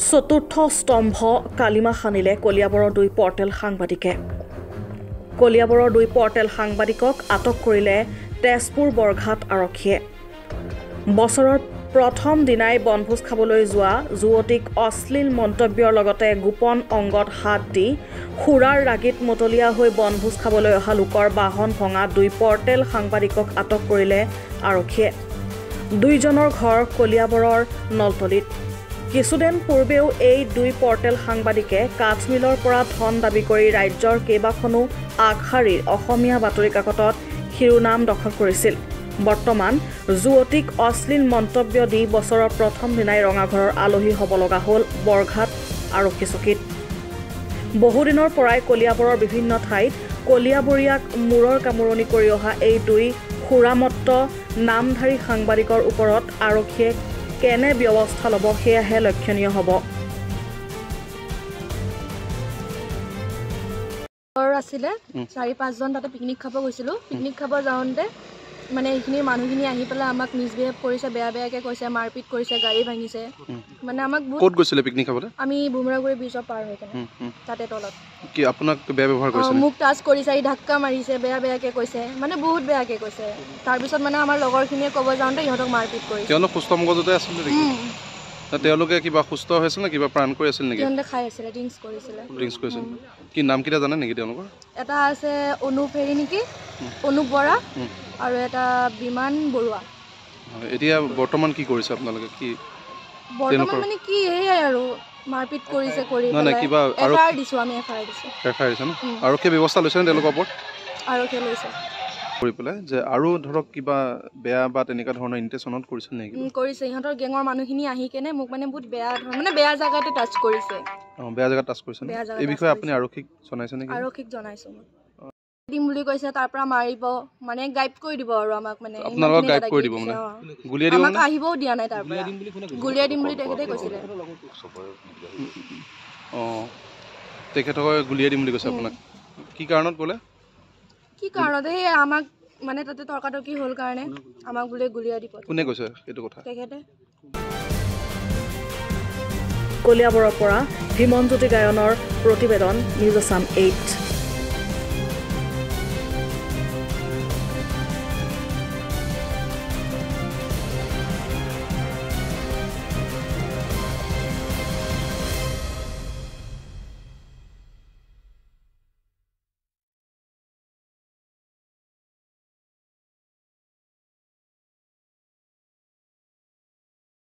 চতুৰ্থ স্তম্ভ কালিমা খানিলে কলিয়াবৰৰ দুই পৰ্টেল সাংবাদিকে। কলিয়াবৰৰ দুই পৰ্টেল সাংবাদিকক আটক কৰিলে তেজপুৰ বৰঘাট আৰক্ষীয়ে। বছৰৰ প্ৰথম দিনাই বনভোজ খাবলৈ যোৱা যুৱতীক অশ্লীল মন্তব্যৰ লগতে গোপন অংগত হাত দি সুৰাৰ ৰাগিত মতলীয়া হৈ বনভোজ খাবলৈ অহা লোকৰ বাহন ভঙা দুই পৰ্টেল সাংবাদিকক আটক কৰিলে আৰক্ষীয়ে। দুইজনৰ ঘৰ কলিয়াবৰৰ নলতলিত। কিছুদিন পূৰ্বেও এই দুই পৰ্টেল সাংবাদিকে কাঠমিলৰ পৰা ধন দাবী কৰি ৰাজ্যৰ কেইবাখনো আগশাৰীৰ অসমীয়া বাতৰি কাকতত শিৰোনাম দখল কৰিছিল। বৰ্তমান যুৱতীক অশ্লীল মন্তব্য দি বছৰৰ প্ৰথম দিনাই ৰঙাঘৰৰ আলহী হ'ব লগা হ'ল বৰঘাট আৰক্ষী চকীত। বহুদিনৰ পৰাই কলিয়াবৰৰ বিভিন্ন ঠাইত কলিয়াবৰীয়াক মূৰৰ কামোৰণি কৰি অহা এই দুই সুৰামত্ত নামধাৰী সাংবাদিকৰ ওপৰত আৰক্ষীয়ে কেনে ব্যৱস্থা ল'ব সেয়াহে লক্ষণীয় হ'ব। আছিলে 4-5জন তাতে পিকনিক খাব গৈছিলোঁ। পিকনিক খাব যাওঁতে মানে এইখিনি মানুহখিনি আহি পেলাই আমাক মিছবিহেভ কৰিছে, বেয়াকৈ কৈছে, মাৰপিট কৰিছে, গাড়ী ভাঙিছে। মানে আমাক ক'ত গৈছিলে পিকনিক খাবলৈ? আমি বুমৰাগুৰি ব্ৰিজৰ পাৰ হৈ কেনে তাতে তলত। কি আপোনাক বেয়া ব্যৱহাৰ কৰিছে? মোক টাচ কৰিছে, ধাক্কা মাৰিছে, বেয়াকৈ কৈছে, মানে বহুত বেয়াকৈ কৈছে। তাৰপিছত মানে আমাৰ লগৰখিনিয়ে ক'ব যাওঁতে ইহঁতক মাৰপিট কৰিছে। তেওঁলোক সুস্থ মগজুতে আছিলে নেকি? তেওঁলোকে কিবা সুস্থ হৈছিল নে কিবা প্ৰাণ কৰি আছিল নেকি? তেওঁলোকে খাই আছিলে, ড্ৰিংকছ কৰিছিল। কি নাম কেইটা জানে নেকি তেওঁলোকৰ? এটা আছে অনুপ হেৰি নেকি, অনুপ বৰা, আৰু এটা বিমান বৰুৱা। এতিয়া বৰ্তমান কি কৰিছে আপোনালোকে? কি বৰ্তমান মানে কি এয়াই আৰু মাৰপিট কৰিছে কৰি পেলাই কিবা এফআইআৰ দিছো আমি। এফআইআৰ দিছে ন? আৰক্ষী ব্যৱস্থা লৈছে নে তেওঁলোকৰ ওপৰত? আৰক্ষীয়ে লৈছে কৰি পেলাই যে আৰু ধৰক কিবা বেয়া বা তেনেকুৱা ধৰণৰ ইণ্টেনশ্যনত কৰিছে নেকি? কৰিছে। ইহঁতৰ গেঙৰ মানুহখিনি আহি কেনে মোক মানে বহুত বেয়া মানে বেয়া জাগাতে টাচ কৰিছে। বেয়া জাগাত টাচ কৰিছে। এই বিষয়ে আপুনি আৰক্ষীক জনাইছে নেকি? আৰক্ষীক জনাইছো মই। দিম বুলি কৈছে, তাৰ পৰা মাৰিব, মানে গাইড কৰি দিব আৰু আমাক। মানে আপোনালোকক গাইড কৰি দিব মানে গুলিয়াই দিব? আমাক আহিবও দিয়া নাই, তাৰ পৰা গুলিয়াই দিম বুলি তেখেতে কৈছিলে। তেখেতক গুলিয়াই দিম বুলি কৈছে আপোনাক? কি কাৰণত ক'লে? কি কাৰণত? সেই আমাক মানে তাতে তৰ্কাতৰ্কি হ'ল কাৰণে আমাক বোলে গুলিয়াই দিব। কোনে কৈছে এইটো কথা? তেখেতে। কলিয়াবৰৰ পৰা হিমনজ্যোতি গায়নৰ প্ৰতিবেদন, নিউজ আছাম 8।